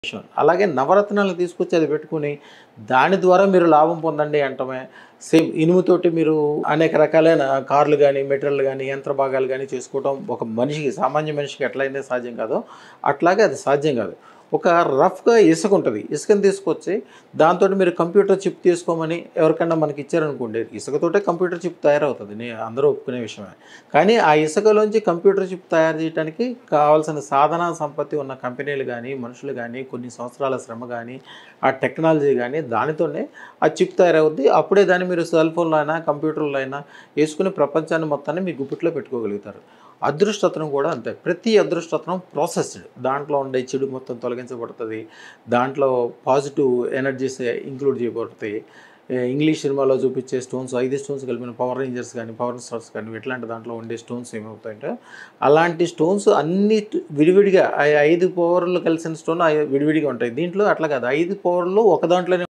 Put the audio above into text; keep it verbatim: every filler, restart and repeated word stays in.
విషయం. అలాగే నవరత్నాలు తీసుకొచ్చి అది పెట్టుకొని దాని ద్వారా మీరు లాభం పొందండి అంటమే. సేమ్ ఇనుముతోటి మీరు అనేక రకాలైన కార్లు గానీ, మెటీరియల్ గానీ, యంత్ర భాగాలు గానీ చేసుకోవటం ఒక మనిషికి సామాన్య మనిషికి ఎట్లయితే సాధ్యం కాదో అట్లాగే అది సాధ్యం కాదు. ఒక రఫ్‌గా ఇసుక ఉంటది. ఇసుకని తీసుకొచ్చి దాంతోటి మీరు కంప్యూటర్ చిప్ తీసుకోమని ఎవరికన్నా మనకి ఇచ్చారనుకోండి. ఇసుకతోటే కంప్యూటర్ చిప్ తయారవుతది. నే అందరూ ఒప్పుకునే విషయమే. కానీ ఆ ఇసుకలోంచి కంప్యూటర్ చిప్ తయారు చేయటానికి కావాల్సిన సాధన సంపత్తి ఉన్న కంపెనీలు గానీ, మనుషులు గానీ, కొన్ని సంవత్సరాల శ్రమ గానీ, ఆ టెక్నాలజీ గానీ దానితోనే ఆ చిప్ తయారవుద్ది. అప్పుడే దాన్ని మీరు సెల్ ఫోన్‌లో అయినా, కంప్యూటర్‌లో అయినా యేసుకొని ప్రపంచాన్ని మొత్తాన్ని మీ గుప్పిట్లో పెట్టుకోగలుగుతారు. అదృష్టత్వం కూడా అంతే. ప్రతి అదృష్టత్వం ప్రాసెస్డ్. దాంట్లో ఉండే చెడు మొత్తం తొలగించబడుతది. దాంట్లో పాజిటివ్ ఎనర్జీస్ ఇంక్లూడ్ చేయబడతాయి. ఇంగ్లీష్ సినిమాలో చూపించే స్టోన్స్ ఐదు స్టోన్స్ కలిపిన పవర్ రేంజర్స్ కానీ, పవర్ స్టార్స్ కానీ ఇట్లాంటి దాంట్లో ఉండే స్టోన్స్ ఏమవుతాయంటే అలాంటి స్టోన్స్ అన్ని విడివిడిగా ఐదు పవర్లు కలిసిన స్టోన్ విడివిడిగా ఉంటాయి. దీంట్లో అట్లా కాదు. ఐదు పవర్లు ఒక దాంట్లోనే